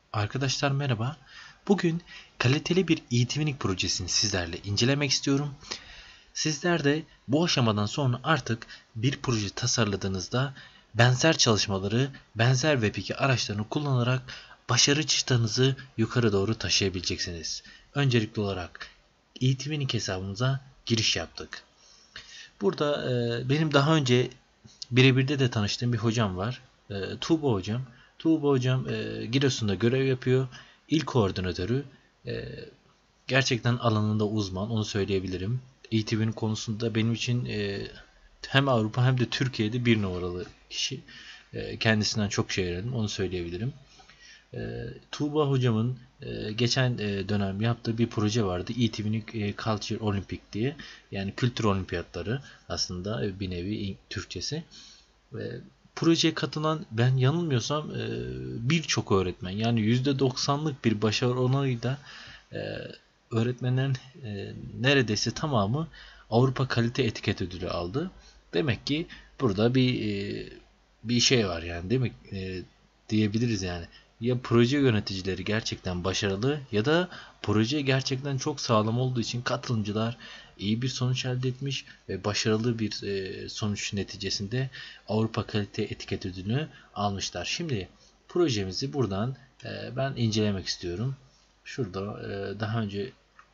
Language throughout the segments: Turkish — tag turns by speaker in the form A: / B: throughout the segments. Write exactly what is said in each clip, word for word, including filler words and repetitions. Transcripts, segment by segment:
A: Arkadaşlar merhaba. Bugün kaliteli bir eğitimlik projesini sizlerle incelemek istiyorum. Sizler de bu aşamadan sonra artık bir proje tasarladığınızda benzer çalışmaları, benzer web iki araçlarını kullanarak başarı çıtanızı yukarı doğru taşıyabileceksiniz. Öncelikli olarak eğitimlik hesabımıza giriş yaptık. Burada e, benim daha önce birebirde de tanıştığım bir hocam var. E, Tuğba hocam. Tuğba hocam e, Giresun'da görev yapıyor. İl koordinatörü. E, gerçekten alanında uzman. Onu söyleyebilirim. Eğitimin konusunda benim için e, hem Avrupa hem de Türkiye'de bir numaralı kişi. E, kendisinden çok şey öğrendim. Onu söyleyebilirim. E, Tuğba hocamın e, geçen e, dönem yaptığı bir proje vardı. E T V'nin e, Culture Olympic diye. Yani kültür olimpiyatları aslında e, bir nevi Türkçesi. E, projeye katılan ben yanılmıyorsam e, birçok öğretmen yani yüzde doksanlık bir başarı oranıyla e, öğretmenlerin e, neredeyse tamamı Avrupa Kalite Etiket Ödülü aldı. Demek ki burada bir e, bir şey var yani demek e, diyebiliriz yani. Ya proje yöneticileri gerçekten başarılı ya da proje gerçekten çok sağlam olduğu için katılımcılar iyi bir sonuç elde etmiş ve başarılı bir e, sonuç neticesinde Avrupa Kalite Etiket Ödülünü almışlar. Şimdi projemizi buradan e, ben incelemek istiyorum. Şurada e, daha önce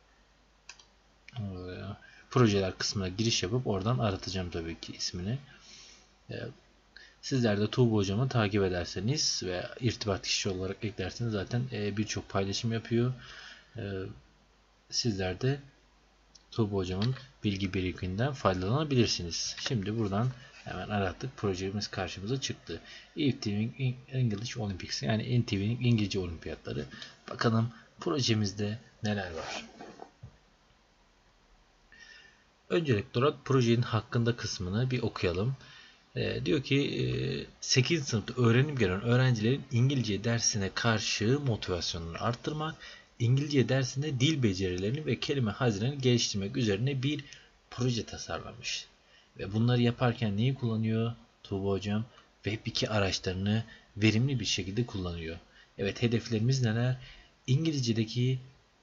A: e, projeler kısmına giriş yapıp oradan aratacağım tabii ki ismini. E, Sizler de Tuğba hocamı takip ederseniz ve irtibat kişi olarak eklerseniz zaten e, birçok paylaşım yapıyor. E, sizler de Tuğba hocamın bilgi birikinden faydalanabilirsiniz. Şimdi buradan hemen arattık. Projemiz karşımıza çıktı. E T V'nin English Olympics yani N T V'nin İngilizce olimpiyatları. Bakalım projemizde neler var. Öncelikli olarak projenin hakkında kısmını bir okuyalım. E, diyor ki e, sekizinci sınıfta öğrenim gören öğrencilerin İngilizce dersine karşı motivasyonunu arttırmak, İngilizce dersinde dil becerilerini ve kelime hazinelerini geliştirmek üzerine bir proje tasarlamış. Ve bunları yaparken neyi kullanıyor Tuğba hocam? web iki araçlarını verimli bir şekilde kullanıyor. Evet, hedeflerimiz neler? İngilizce'deki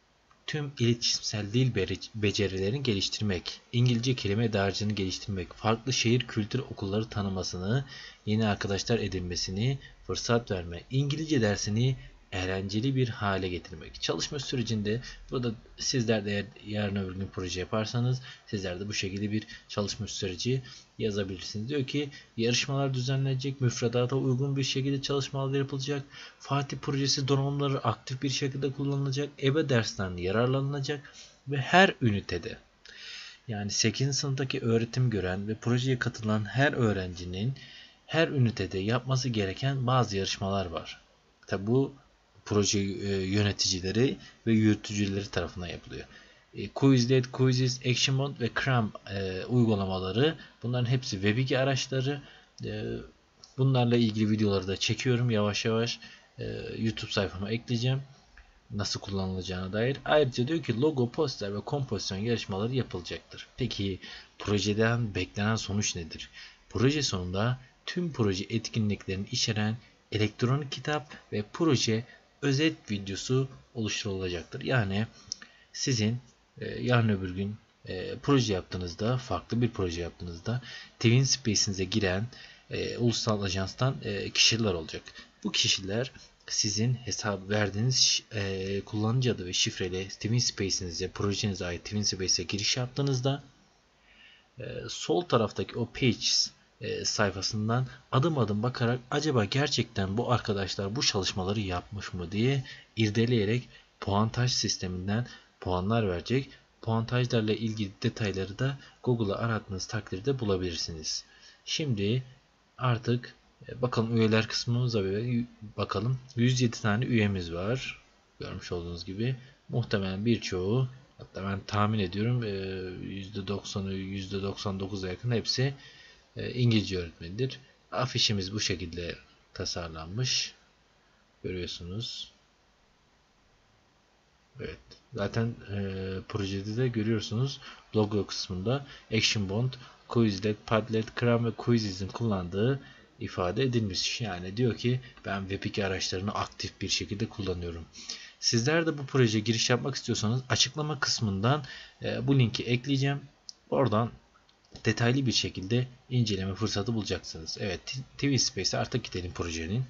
A: tüm iletişimsel dil becerilerini geliştirmek, İngilizce kelime dağarcığını geliştirmek, farklı şehir kültür okulları tanımasını, yeni arkadaşlar edinmesini fırsat verme, İngilizce dersini eğlenceli bir hale getirmek. Çalışma sürecinde burada sizler de eğer yarın öbür gün proje yaparsanız sizler de bu şekilde bir çalışma süreci yazabilirsiniz. Diyor ki yarışmalar düzenlenecek, müfredata uygun bir şekilde çalışmalar yapılacak, Fatih projesi donanımları aktif bir şekilde kullanılacak, EBA dersinden yararlanılacak ve her ünitede yani sekizinci sınıftaki öğretim gören ve projeye katılan her öğrencinin her ünitede yapması gereken bazı yarışmalar var. Tabi bu proje yöneticileri ve yürütücüleri tarafından yapılıyor. Quizlet, Quizzes, Actionbot ve Cram e, uygulamaları bunların hepsi web iki araçları. E, bunlarla ilgili videoları da çekiyorum yavaş yavaş. E, YouTube sayfama ekleyeceğim. Nasıl kullanılacağına dair. Ayrıca diyor ki logo, poster ve kompozisyon yarışmaları yapılacaktır. Peki projeden beklenen sonuç nedir? Proje sonunda tüm proje etkinliklerini içeren elektronik kitap ve proje özet videosu oluşturulacaktır. Yani sizin e, yarın öbür gün e, proje yaptığınızda, farklı bir proje yaptığınızda TwinSpace'inize giren e, ulusal ajanstan e, kişiler olacak. Bu kişiler sizin hesap verdiğiniz e, kullanıcı adı ve şifreyle TwinSpace'inize, projenize ait TwinSpace'e giriş yaptığınızda e, sol taraftaki o Pages e, sayfasından adım adım bakarak acaba gerçekten bu arkadaşlar bu çalışmaları yapmış mı diye irdeleyerek puantaj sisteminden puanlar verecek. Puantajlarla ilgili detayları da Google'a arattığınız takdirde bulabilirsiniz. Şimdi artık bakalım üyeler kısmımıza bir bakalım. yüz yedi tane üyemiz var. Görmüş olduğunuz gibi. Muhtemelen birçoğu, hatta ben tahmin ediyorum yüzde doksanı yüzde doksan dokuza yakın hepsi İngilizce öğretmenidir. Afişimiz bu şekilde tasarlanmış. Görüyorsunuz. Evet. Zaten e, projede de görüyorsunuz logo kısmında Action Bond, Quizlet, Padlet, Cram ve Quiziz'in kullandığı ifade edilmiş. Yani diyor ki ben web iki araçlarını aktif bir şekilde kullanıyorum. Sizler de bu projeye giriş yapmak istiyorsanız açıklama kısmından e, bu linki ekleyeceğim. Oradan detaylı bir şekilde inceleme fırsatı bulacaksınız. Evet, TVSpace'e artık gidelim projenin.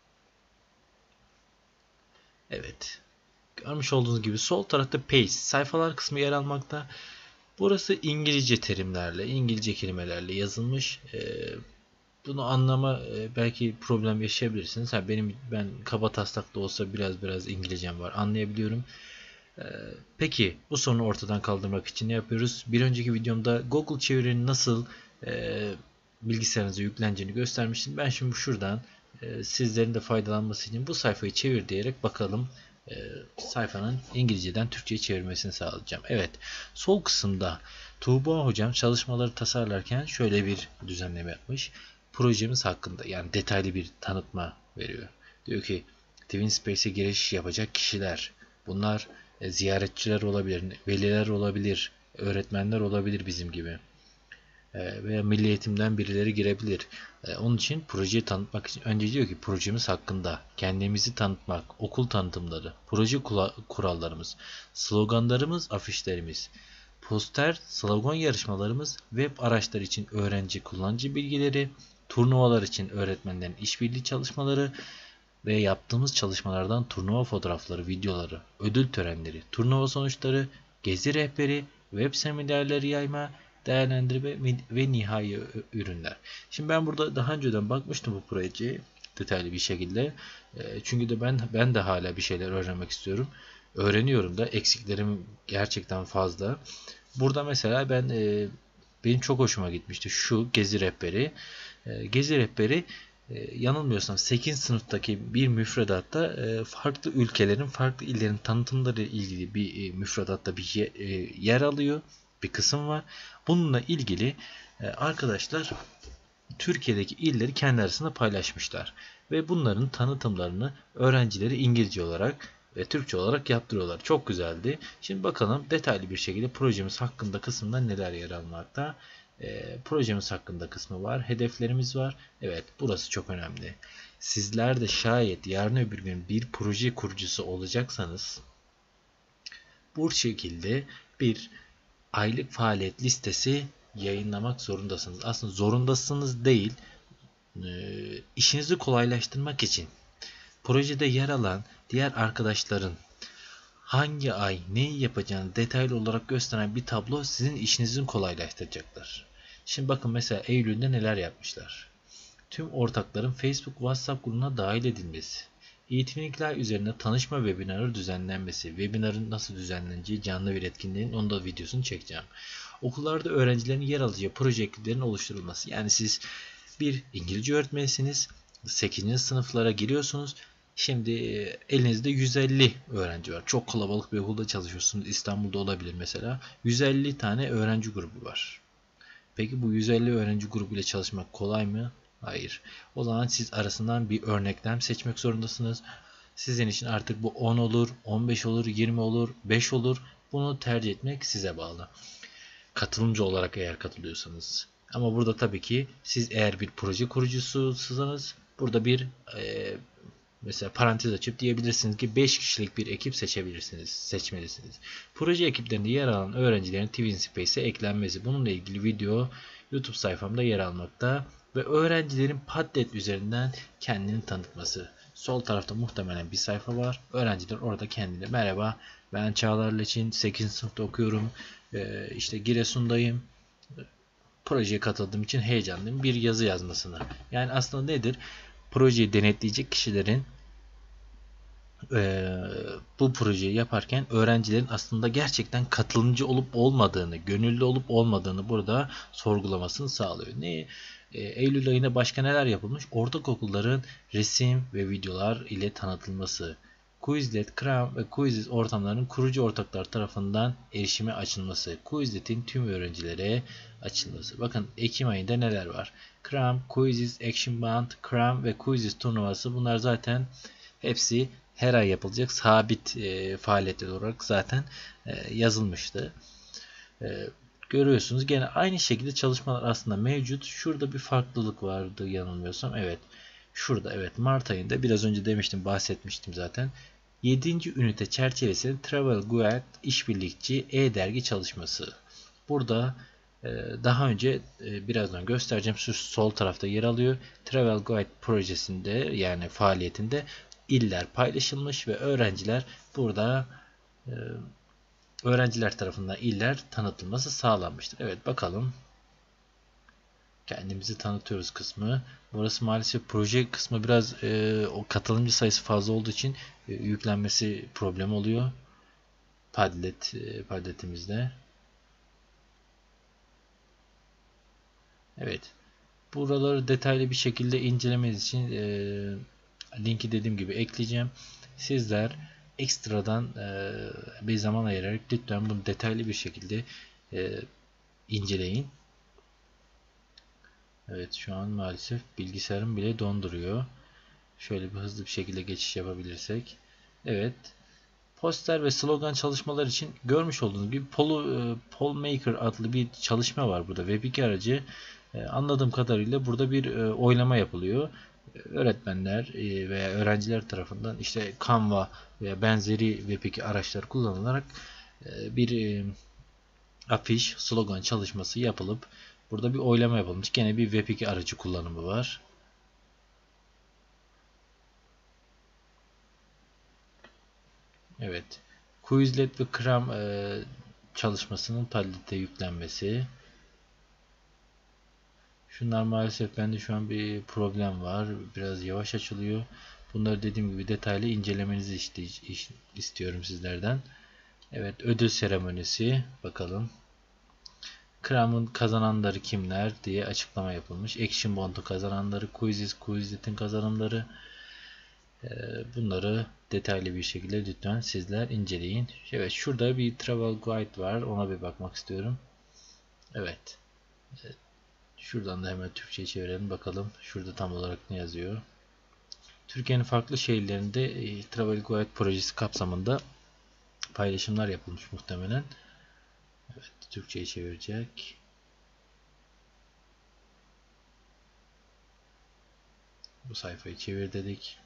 A: Evet. Görmüş olduğunuz gibi sol tarafta Page sayfalar kısmı yer almakta. Burası İngilizce terimlerle, İngilizce kelimelerle yazılmış. Ee, bunu anlama e, belki problem yaşayabilirsiniz. Ha, benim ben kabataslak da olsa biraz biraz İngilizcem var, anlayabiliyorum. Ee, peki bu sorunu ortadan kaldırmak için ne yapıyoruz? Bir önceki videomda Google çevirinin nasıl e, bilgisayarınıza yükleneceğini göstermiştim. Ben şimdi şuradan e, sizlerin de faydalanması için bu sayfayı çevir diyerek bakalım. E, sayfanın İngilizceden Türkçe'ye çevirmesini sağlayacağım. Evet, sol kısımda Tuğba hocam çalışmaları tasarlarken şöyle bir düzenleme yapmış. Projemiz hakkında yani detaylı bir tanıtma veriyor. Diyor ki TwinSpace'e giriş yapacak kişiler, bunlar e, ziyaretçiler olabilir, veliler olabilir, öğretmenler olabilir bizim gibi. E, veya milli eğitimden birileri girebilir. E, onun için projeyi tanıtmak için önce diyor ki projemiz hakkında kendimizi tanıtmak, okul tanıtımları, proje kurallarımız, sloganlarımız, afişlerimiz, poster, slogan yarışmalarımız, web araçları için öğrenci kullanıcı bilgileri, turnuvalar için öğretmenlerin işbirliği çalışmaları ve yaptığımız çalışmalardan turnuva fotoğrafları, videoları, ödül törenleri, turnuva sonuçları, gezi rehberi, web seminerleri yayma, değerlendirme ve nihai ürünler. Şimdi ben burada daha önceden bakmıştım bu projeye detaylı bir şekilde. Çünkü de ben ben de hala bir şeyler öğrenmek istiyorum. Öğreniyorum da, eksiklerim gerçekten fazla. Burada mesela ben benim çok hoşuma gitmişti şu gezi rehberi. Gezi rehberi yanılmıyorsam sekizinci sınıftaki bir müfredatta farklı ülkelerin, farklı illerin tanıtımları ile ilgili bir müfredatta bir yer alıyor. Bir kısım var. Bununla ilgili arkadaşlar Türkiye'deki illeri kendi arasında paylaşmışlar. Ve bunların tanıtımlarını öğrencileri İngilizce olarak ve Türkçe olarak yaptırıyorlar. Çok güzeldi. Şimdi bakalım detaylı bir şekilde projemiz hakkında kısmında neler yer almakta. E, projemiz hakkında kısmı var. Hedeflerimiz var. Evet, burası çok önemli. Sizler de şayet yarın öbür gün bir proje kurucusu olacaksanız bu şekilde bir aylık faaliyet listesi yayınlamak zorundasınız. Aslında zorundasınız değil. E, işinizi kolaylaştırmak için projede yer alan diğer arkadaşların hangi ay neyi yapacağını detaylı olarak gösteren bir tablo sizin işinizin kolaylaştıracaktır. Şimdi bakın mesela Eylül'de neler yapmışlar. Tüm ortakların Facebook, WhatsApp grubuna dahil edilmesi. Eğitimlikler üzerine tanışma webinarı düzenlenmesi. Webinarın nasıl düzenleneceği canlı bir etkinliğin onun da videosunu çekeceğim. Okullarda öğrencilerin yer alacağı proje ekiplerinin oluşturulması. Yani siz bir İngilizce öğretmenisiniz. sekizinci sınıflara giriyorsunuz. Şimdi elinizde yüz elli öğrenci var. Çok kalabalık bir okulda çalışıyorsunuz. İstanbul'da olabilir mesela. yüz elli tane öğrenci grubu var. Peki bu yüz elli öğrenci grubuyla çalışmak kolay mı? Hayır. O zaman siz arasından bir örneklem seçmek zorundasınız. Sizin için artık bu on olur, on beş olur, yirmi olur, beş olur. Bunu tercih etmek size bağlı. Katılımcı olarak eğer katılıyorsanız. Ama burada tabii ki siz eğer bir proje kurucususunuz, burada bir e, mesela parantez açıp diyebilirsiniz ki beş kişilik bir ekip seçebilirsiniz, seçmelisiniz. Proje ekiplerinde yer alan öğrencilerin TwinSpace'e eklenmesi. Bununla ilgili video YouTube sayfamda yer almakta ve öğrencilerin Padlet üzerinden kendini tanıtması. Sol tarafta muhtemelen bir sayfa var. Öğrenciler orada kendine merhaba ben Çağlar Leçin, sekizinci sınıfta okuyorum. Ee, işte Giresun'dayım. Projeye katıldığım için heyecanlıyım. Bir yazı yazmasını. Yani aslında nedir? Projeyi denetleyecek kişilerin e, bu projeyi yaparken öğrencilerin aslında gerçekten katılımcı olup olmadığını, gönüllü olup olmadığını burada sorgulamasını sağlıyor. Ne? E, Eylül ayında başka neler yapılmış? Ortaokulların resim ve videolar ile tanıtılması. Quizlet, Cram ve Quizzes ortamlarının kurucu ortaklar tarafından erişime açılması. Quizlet'in tüm öğrencilere açılması. Bakın Ekim ayında neler var? Cram, Quizzes, Action Band, Cram ve Quizzes turnuvası, bunlar zaten hepsi her ay yapılacak sabit e, faaliyetler olarak zaten e, yazılmıştı. E, görüyorsunuz. Gene aynı şekilde çalışmalar aslında mevcut. Şurada bir farklılık vardı yanılmıyorsam. Evet. Şurada evet Mart ayında biraz önce demiştim, bahsetmiştim zaten. yedinci ünite çerçevesinde Travel Guide işbirlikçi e-dergi çalışması. Burada e, daha önce e, birazdan göstereceğim, şu sol tarafta yer alıyor. Travel Guide projesinde, yani faaliyetinde iller paylaşılmış ve öğrenciler burada e, öğrenciler tarafından iller tanıtılması sağlanmıştır. Evet, bakalım. Kendimizi tanıtıyoruz kısmı. Burası maalesef proje kısmı biraz e, o katılımcı sayısı fazla olduğu için e, yüklenmesi problem oluyor. Padlet e, Padletimizde. Evet. Buraları detaylı bir şekilde incelemeniz için e, linki dediğim gibi ekleyeceğim. Sizler ekstradan e, bir zaman ayırarak lütfen bunu detaylı bir şekilde e, inceleyin. Evet, şu an maalesef bilgisayarım bile donduruyor. Şöyle bir hızlı bir şekilde geçiş yapabilirsek. Evet. Poster ve slogan çalışmalar için görmüş olduğunuz gibi Pollmaker adlı bir çalışma var burada. web iki aracı. Anladığım kadarıyla burada bir oylama yapılıyor. Öğretmenler veya öğrenciler tarafından işte Canva veya benzeri web iki araçlar kullanılarak bir afiş, slogan çalışması yapılıp burada bir oylama yapılmış. Gene bir web iki aracı kullanımı var. Evet. Quizlet ve Cram e, çalışmasının Padlet'e yüklenmesi. Şunlar maalesef bende şu an bir problem var. Biraz yavaş açılıyor. Bunları dediğim gibi detaylı incelemenizi istiyorum sizlerden. Evet, ödül seremonisi. Bakalım. Cram'ın kazananları kimler diye açıklama yapılmış. Action Bond'un kazananları, Quizizz, Quizlet'in kazananları. Bunları detaylı bir şekilde lütfen sizler inceleyin. Evet, şurada bir Travel Guide var. Ona bir bakmak istiyorum. Evet. Şuradan da hemen Türkçe'ye çevirelim. Bakalım şurada tam olarak ne yazıyor. Türkiye'nin farklı şehirlerinde e, Travel Guide projesi kapsamında paylaşımlar yapılmış muhtemelen. Evet, Türkçe'ye çevirecek. Bu sayfayı çevir dedik.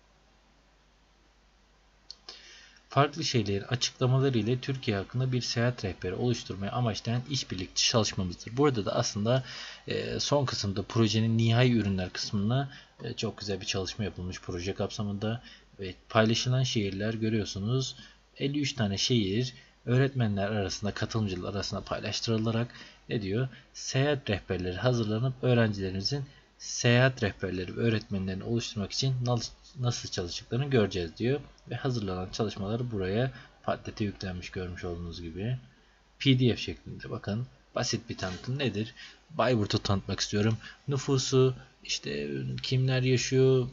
A: Farklı şeylerin açıklamaları ile Türkiye hakkında bir seyahat rehberi oluşturmayı amaçlayan işbirlikçi çalışmamızdır. Burada da aslında e, son kısımda projenin nihai ürünler kısmına e, çok güzel bir çalışma yapılmış proje kapsamında. Evet, paylaşılan şehirler görüyorsunuz. elli üç tane şehir öğretmenler arasında, katılımcılar arasında paylaştırılarak ne diyor? Seyahat rehberleri hazırlanıp öğrencilerimizin seyahat rehberleri ve öğretmenlerini oluşturmak için nasıl çalıştıklarını göreceğiz diyor. Ve hazırlanan çalışmaları buraya Padlet'e yüklenmiş, görmüş olduğunuz gibi. P D F şeklinde, bakın. Basit bir tanıtım nedir? Bayburt'u tanıtmak istiyorum. Nüfusu, işte kimler yaşıyor,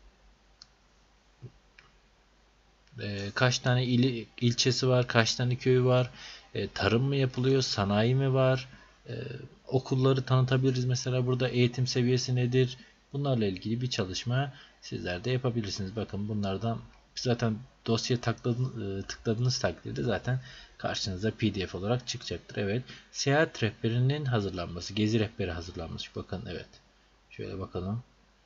A: e, kaç tane il, ilçesi var, kaç tane köyü var, e, tarım mı yapılıyor, sanayi mi var, e, okulları tanıtabiliriz. Mesela burada eğitim seviyesi nedir? Bunlarla ilgili bir çalışma sizler de yapabilirsiniz. Bakın, bunlardan zaten dosya tıkladığınız, tıkladığınız takdirde zaten karşınıza P D F olarak çıkacaktır. Evet. Seyahat rehberinin hazırlanması, gezi rehberi hazırlanmış. Bakın, evet. Şöyle bakalım.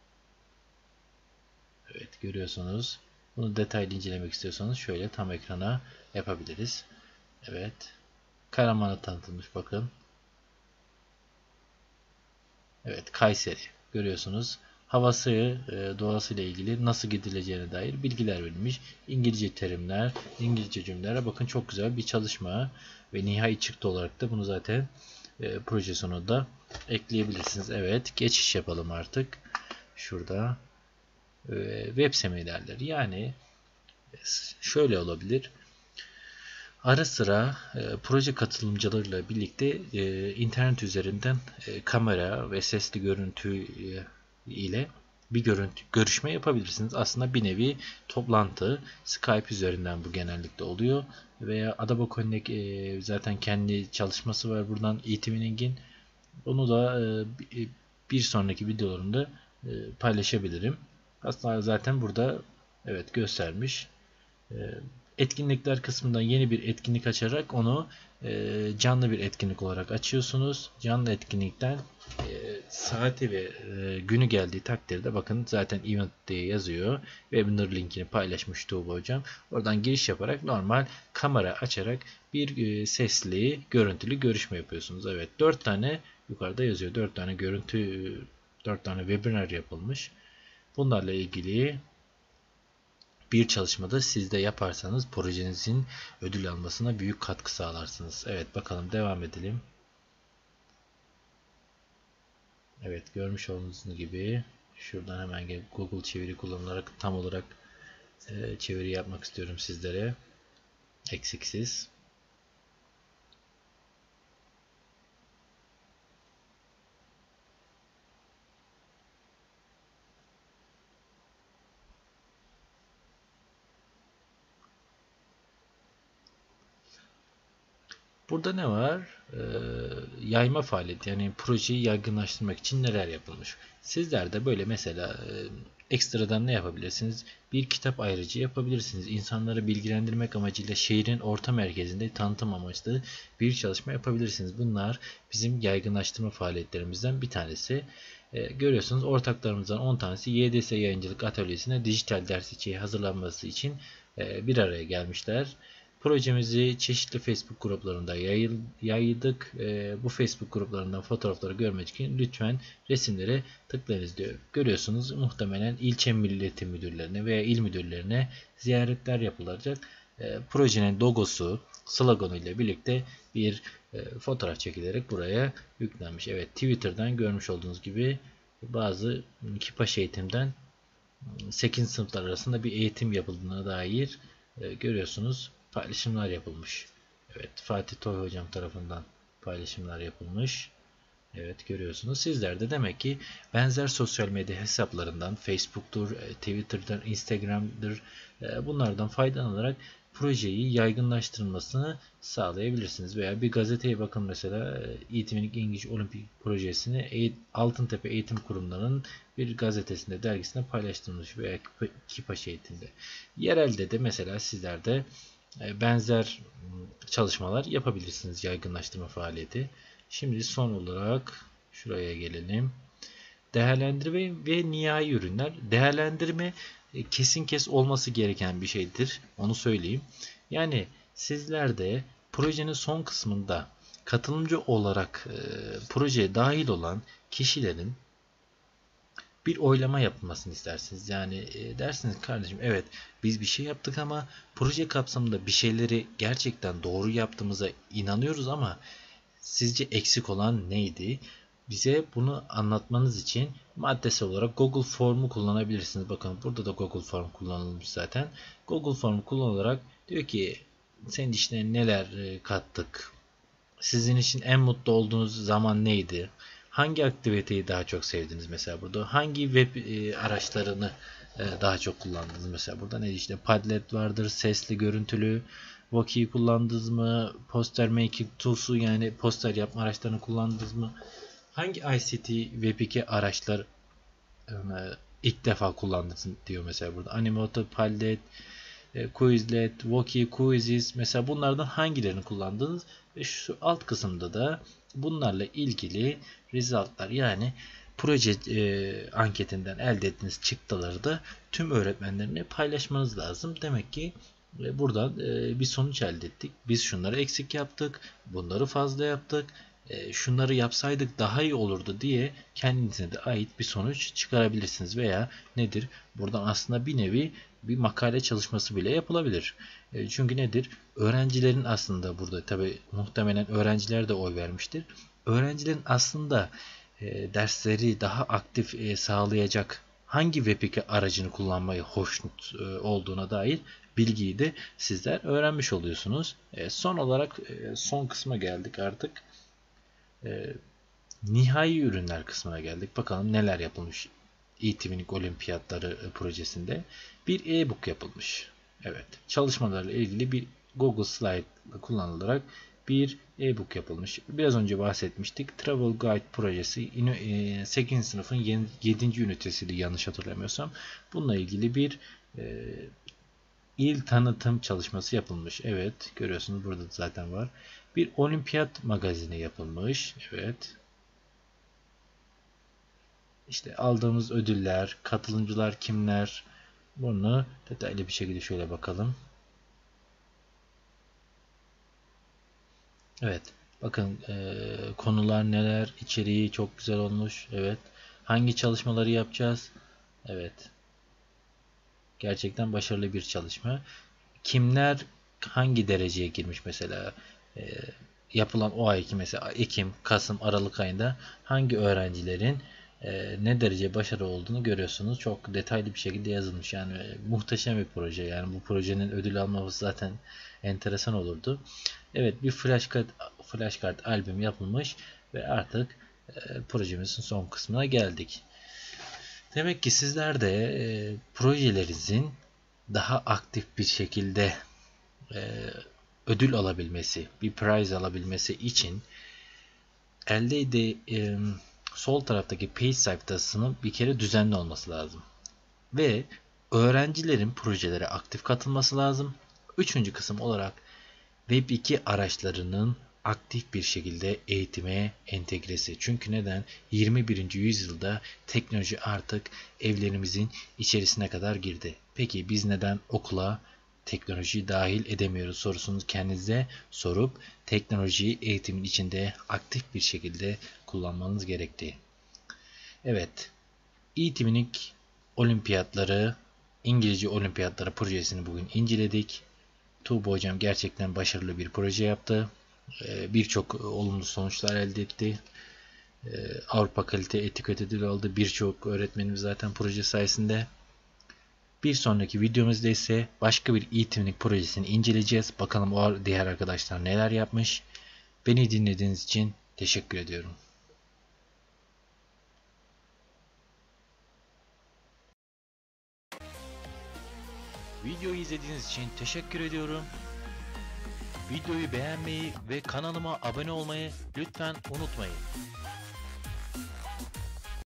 A: Evet, görüyorsunuz. Bunu detaylı incelemek istiyorsanız şöyle tam ekrana yapabiliriz. Evet. Karaman'a tanıtılmış, bakın. Evet, Kayseri. Görüyorsunuz. Havası, e, doğası ile ilgili nasıl gidileceğine dair bilgiler verilmiş. İngilizce terimler, İngilizce cümleler. Bakın, çok güzel bir çalışma ve nihai çıktı olarak da bunu zaten e, proje sonunda ekleyebilirsiniz. Evet, geçiş yapalım artık. Şurada e, web seminerleri, yani şöyle olabilir. Ara sıra e, proje katılımcılarıyla birlikte e, internet üzerinden e, kamera ve sesli görüntü e, ile bir görüntü, görüşme yapabilirsiniz. Aslında bir nevi toplantı. Skype üzerinden bu genellikle oluyor. Veya Adobe Connect e, zaten kendi çalışması var buradan, eTwinning'in. Onu da e, bir sonraki videolarımda e, paylaşabilirim. Aslında zaten burada evet göstermiş. E, etkinlikler kısmından yeni bir etkinlik açarak onu e, canlı bir etkinlik olarak açıyorsunuz. Canlı etkinlikten e, saati ve e, günü geldiği takdirde bakın zaten event diye yazıyor. Webinar linkini paylaşmış Tuğba hocam. Oradan giriş yaparak normal kamera açarak bir e, sesli, görüntülü görüşme yapıyorsunuz. Evet, dört tane yukarıda yazıyor. dört tane görüntü, dört tane webinar yapılmış. Bunlarla ilgili bir çalışmada siz de yaparsanız projenizin ödül almasına büyük katkı sağlarsınız. Evet, bakalım devam edelim. Evet, görmüş olduğunuz gibi şuradan hemen gelip Google çeviri kullanarak tam olarak e, çeviri yapmak istiyorum sizlere. Eksiksiz. Burada ne var? Ee, yayma faaliyeti, yani projeyi yaygınlaştırmak için neler yapılmış? Sizler de böyle mesela e, ekstradan ne yapabilirsiniz? Bir kitap ayrıcı yapabilirsiniz. İnsanları bilgilendirmek amacıyla şehrin orta merkezinde tanıtım amaçlı bir çalışma yapabilirsiniz. Bunlar bizim yaygınlaştırma faaliyetlerimizden bir tanesi. E, görüyorsunuz ortaklarımızdan on tanesi Y D S Yayıncılık Atölyesi'ne dijital ders içeriği hazırlanması için e, bir araya gelmişler. Projemizi çeşitli Facebook gruplarında yaydık. E, bu Facebook gruplarından fotoğrafları görmek için lütfen resimlere tıklayınız diyor. Görüyorsunuz muhtemelen ilçe milleti müdürlerine veya il müdürlerine ziyaretler yapılacak. E, projenin logosu, sloganı ile birlikte bir e, fotoğraf çekilerek buraya yüklenmiş. Evet, Twitter'dan görmüş olduğunuz gibi bazı Kipaş eğitimden sekizinci sınıflar arasında bir eğitim yapıldığına dair e, görüyorsunuz. Paylaşımlar yapılmış. Evet, Fatih Toy hocam tarafından paylaşımlar yapılmış. Evet, görüyorsunuz. Sizler de demek ki benzer sosyal medya hesaplarından Facebook'tur, Twitter'dır, Instagram'dır, bunlardan faydalanarak projeyi yaygınlaştırılmasını sağlayabilirsiniz. Veya bir gazeteye bakın, mesela Eğitimlik İngiliz Olimpik projesini Altıntepe Eğitim Kurumları'nın bir gazetesinde, dergisinde paylaştırılmış veya Kipaş eğitimde. Yerelde de mesela sizler de benzer çalışmalar yapabilirsiniz, yaygınlaştırma faaliyeti. Şimdi son olarak şuraya gelelim. Değerlendirme ve nihai ürünler. Değerlendirme kesin kes olması gereken bir şeydir. Onu söyleyeyim. Yani sizler de projenin son kısmında katılımcı olarak e, projeye dahil olan kişilerin bir oylama yapılmasını istersiniz. Yani e, dersiniz kardeşim, evet biz bir şey yaptık ama proje kapsamında bir şeyleri gerçekten doğru yaptığımıza inanıyoruz ama sizce eksik olan neydi? Bize bunu anlatmanız için maddesel olarak Google Form'u kullanabilirsiniz. Bakın burada da Google Form kullanılmış zaten. Google Form kullanarak diyor ki senin işine neler kattık? Sizin için en mutlu olduğunuz zaman neydi? Hangi aktiviteyi daha çok sevdiniz mesela burada? Hangi web araçlarını daha çok kullandınız mesela burada? Ne işte Padlet vardır, sesli, görüntülü. Voki'yi kullandınız mı? Poster making tools'u, yani poster yapma araçlarını kullandınız mı? Hangi I C T web iki araçlar ilk defa kullandınız diyor mesela burada. Animoto, Padlet, Quizlet, Voki, Quizzes, mesela bunlardan hangilerini kullandınız? Ve şu alt kısımda da bunlarla ilgili resultlar, yani proje e, anketinden elde ettiğiniz çıktıları da tüm öğretmenlerine paylaşmanız lazım. Demek ki e, buradan e, bir sonuç elde ettik. Biz şunları eksik yaptık, bunları fazla yaptık, e, şunları yapsaydık daha iyi olurdu diye kendinize de ait bir sonuç çıkarabilirsiniz. Veya nedir? Buradan aslında bir nevi bir makale çalışması bile yapılabilir. E, çünkü nedir? Öğrencilerin aslında burada, tabi muhtemelen öğrenciler de oy vermiştir. Öğrencilerin aslında e, dersleri daha aktif e, sağlayacak hangi web iki aracını kullanmayı hoşnut e, olduğuna dair bilgiyi de sizler öğrenmiş oluyorsunuz. E, son olarak e, son kısma geldik artık. E, nihai ürünler kısmına geldik. Bakalım neler yapılmış Eğitimlik Olimpiyatları projesinde. Bir e-book yapılmış. Evet. Çalışmalarla ilgili bir Google Slide kullanılarak bir e-book yapılmış. Biraz önce bahsetmiştik. Travel Guide projesi sekizinci sınıfın yedinci ünitesiydi yanlış hatırlamıyorsam. Bununla ilgili bir il tanıtım çalışması yapılmış. Evet, görüyorsunuz burada zaten var. Bir olimpiyat magazini yapılmış. Evet. İşte aldığımız ödüller, katılımcılar kimler? Bunu detaylı bir şekilde şöyle bakalım. Evet. Bakın e, konular neler, içeriği çok güzel olmuş. Evet. Hangi çalışmaları yapacağız? Evet. Gerçekten başarılı bir çalışma. Kimler hangi dereceye girmiş mesela? E, yapılan o ayki mesela Ekim, Kasım, Aralık ayında hangi öğrencilerin e, ne derece başarılı olduğunu görüyorsunuz. Çok detaylı bir şekilde yazılmış. Yani e, muhteşem bir proje. Yani bu projenin ödül alması zaten enteresan olurdu. Evet, bir flashcard flashcard albüm yapılmış ve artık e, projemizin son kısmına geldik. Demek ki sizler de e, projelerinizin daha aktif bir şekilde e, ödül alabilmesi, bir prize alabilmesi için elde de e, sol taraftaki page sayfasının bir kere düzenli olması lazım. Ve öğrencilerin projelere aktif katılması lazım. Üçüncü kısım olarak Web iki araçlarının aktif bir şekilde eğitime entegresi. Çünkü neden? yirmi birinci yüzyılda teknoloji artık evlerimizin içerisine kadar girdi. Peki biz neden okula teknolojiyi dahil edemiyoruz sorusunu kendinize sorup teknolojiyi eğitimin içinde aktif bir şekilde kullanmanız gerektiği. Evet, eğitimlik olimpiyatları, İngilizce olimpiyatları projesini bugün inceledik. Tuğba hocam gerçekten başarılı bir proje yaptı. Birçok olumlu sonuçlar elde etti. Avrupa Kalite Etiket Ödülü aldı. Birçok öğretmenimiz zaten proje sayesinde. Bir sonraki videomuzda ise başka bir eğitimlik projesini inceleyeceğiz. Bakalım o diğer arkadaşlar neler yapmış. Beni dinlediğiniz için teşekkür ediyorum. Videoyu izlediğiniz için teşekkür ediyorum. Videoyu beğenmeyi ve kanalıma abone olmayı lütfen unutmayın.